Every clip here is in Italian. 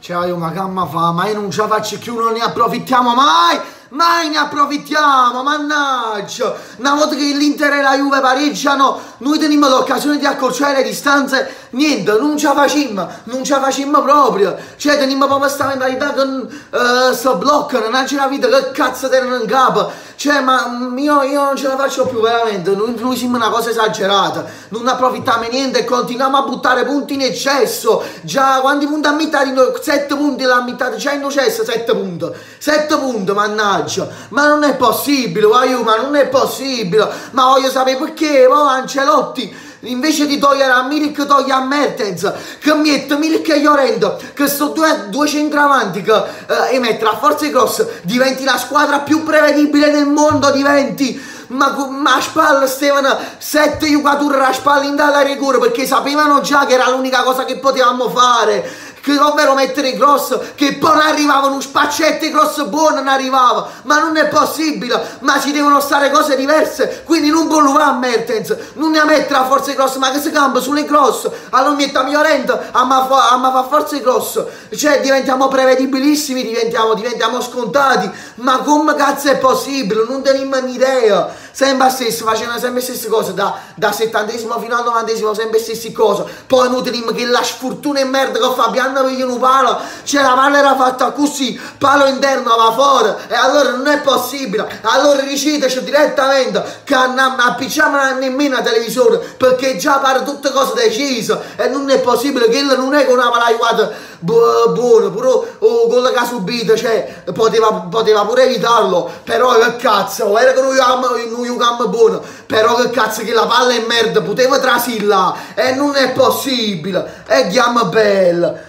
Cioè, io ma gamma fa, ma io non ce la faccio più, non ne approfittiamo mai! Mai ne approfittiamo, mannaggia! Una volta che l'Inter e la Juve pareggiano, noi teniamo l'occasione di accorciare le distanze, niente, non ce la facciamo proprio. Cioè, teniamo proprio questa mentalità che si bloccano, non c'è la vita, che cazzo tengono in capo. Cioè, ma io non ce la faccio più veramente, noi siamo una cosa esagerata, non approfittiamo niente e continuiamo a buttare punti in eccesso. Già, quanti punti ha mittato? 7 punti l'ha mittato, c'è in eccesso 7 punti. 7 punti, mannaggia. Ma non è possibile, ma non è possibile. Ma voglio sapere perché, Ancelotti invece di togliere a Milik toglie a Mertens, che mette Milik e Llorente, che sono due centravanti che emettono a forza di cross, diventi la squadra più prevedibile del mondo, ma a spalle stavano 7 giocatori a spalle in dalla rigore, perché sapevano già che era l'unica cosa che potevamo fare, che ovvero mettere i cross, che poi non arrivavano spaccetti, cross buono non arrivava. Ma non è possibile, ma ci devono stare cose diverse, quindi non può va a Mertens, non ne mettere a forza di cross, ma che si campa sulle cross, allora mettiamo Llorente a fa forza di cross, cioè diventiamo prevedibilissimi, diventiamo scontati. Ma come cazzo è possibile? Non teniamo un'idea, sempre stesso, facendo sempre le stesse cose, da 70esimo fino al 90esimo, sempre le stesse cose. Poi noi teniamo che la sfortuna e merda che Fabiano perché un palo, cioè la palla era fatta così, palo interno va fuori, e allora non è possibile. Allora decideci direttamente che non appicciamo nemmeno la televisione, perché già pare tutte cose decise, e non è possibile che non è che una palla aiutata buono, pure quello che ha subito, cioè poteva pure evitarlo, però che cazzo, era che noi giocavamo buono, però che cazzo che la palla è merda, poteva trasilla, e non è possibile, e chiama bella,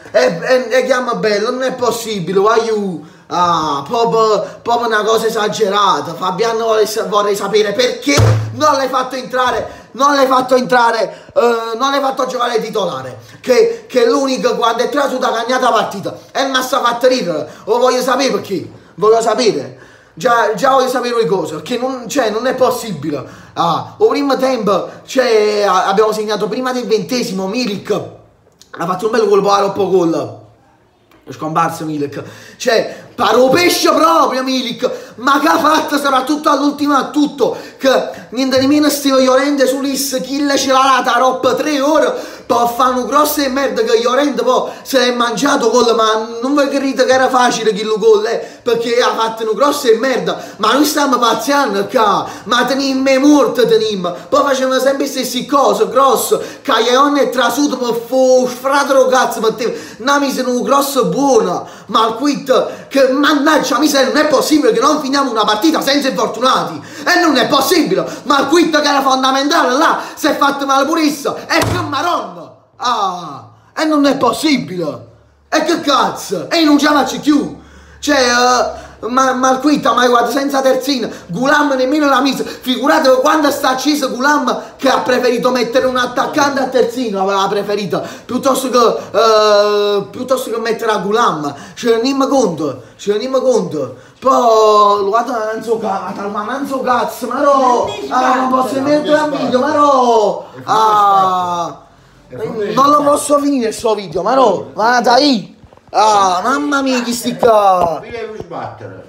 non è possibile, voglio. Ah, proprio una cosa esagerata. Fabiano vorrei sapere perché non l'hai fatto entrare, non l'hai fatto giocare titolare, che è l'unico quando è entrato da cagnata partita e mi ha fatto ridere. Lo voglio sapere perché, voglio sapere. Già voglio sapere le cose, perché non è possibile. Ah, o primo tempo, abbiamo segnato prima del 20esimo, Milik ha fatto un bel gol, poi troppo gol. È scomparso Milik, paro pesce proprio Milik, ma che ha fatto soprattutto all'ultimo a tutto, che niente di meno Steve Llorente sull'is, chi ce l'ha data roba 3 ore, poi fanno grosse merda che Llorente poi se l'è mangiato gol, ma non vi credete che era facile che lo gol, perché ha fatto una grossa merda, ma noi stiamo pazziando qua, ma teniamo morte, poi facevano sempre le stesse cose, grosso, Caglione è trasuto per fratero cazzo, non mi sono un grosso buona, ma al quit, che mannaggia miseria, non è possibile che non finiamo una partita senza infortunati, e non è possibile, ma il quit che era fondamentale là, si è fatto male purissimo, e che maronna, e non è possibile, e che cazzo, e non ce la faccio più, ma il quit, ma guarda, senza terzino, Gulam nemmeno la mise, figurate quando sta acceso Gulam che ha preferito mettere un attaccante a terzino, aveva preferito, piuttosto che mettere a Gulam, ce ne rendiamo conto, poi guarda, non so cazzo, ma no, non posso mettere a video, ma no, non lo posso finire sto video, ma no, ma dai. Mamma mia, chi sti qua? Mi devi sbattere.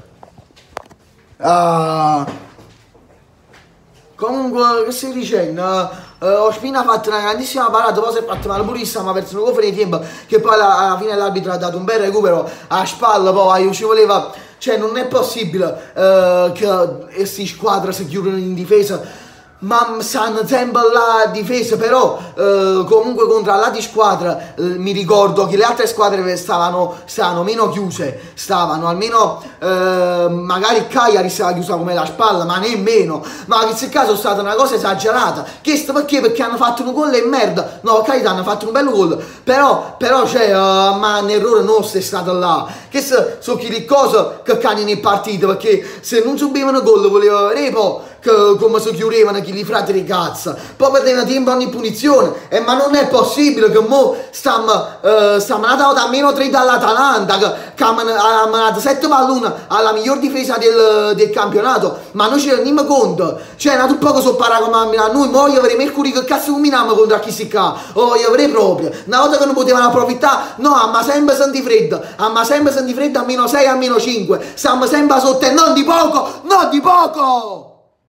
Comunque, che stai dicendo? Ospina ha fatto una grandissima parata, poi si è fatto male purissima, ma ha perso un cofre di tempo, che poi alla fine l'arbitro ha dato un bel recupero a spalla, poi ci voleva. Non è possibile che queste squadre si chiudono in difesa, ma stanno sempre là a difesa, però comunque contro la di squadra mi ricordo che le altre squadre stavano meno chiuse, stavano almeno magari Cagliari stava chiusa come la spalla, ma nemmeno, ma in questo caso è stata una cosa esagerata. Perché hanno fatto un gol e merda, no, Cagliari hanno fatto un bel gol, però ma un errore nostro è stato là, che so che le cose che cani in partita, perché se non subivano gol voleva vedere poi come si chiudevano chi li fratelli di cazzo, poi perdevano tempo ogni punizione, ma non è possibile che mo stiamo andando a meno 3 dall'Atalanta, che ha dato 7 palloni alla miglior difesa del campionato, ma noi ci rendiamo conto, cioè non poco so paragonabile a noi, mo io avrei Mercury che cazzo combiniamo contro chi si qua, io avrei proprio, una volta che non potevano approfittare, no, ma sempre senti freddo, a -6, a -5, stiamo sempre sotto e non di poco, non di poco!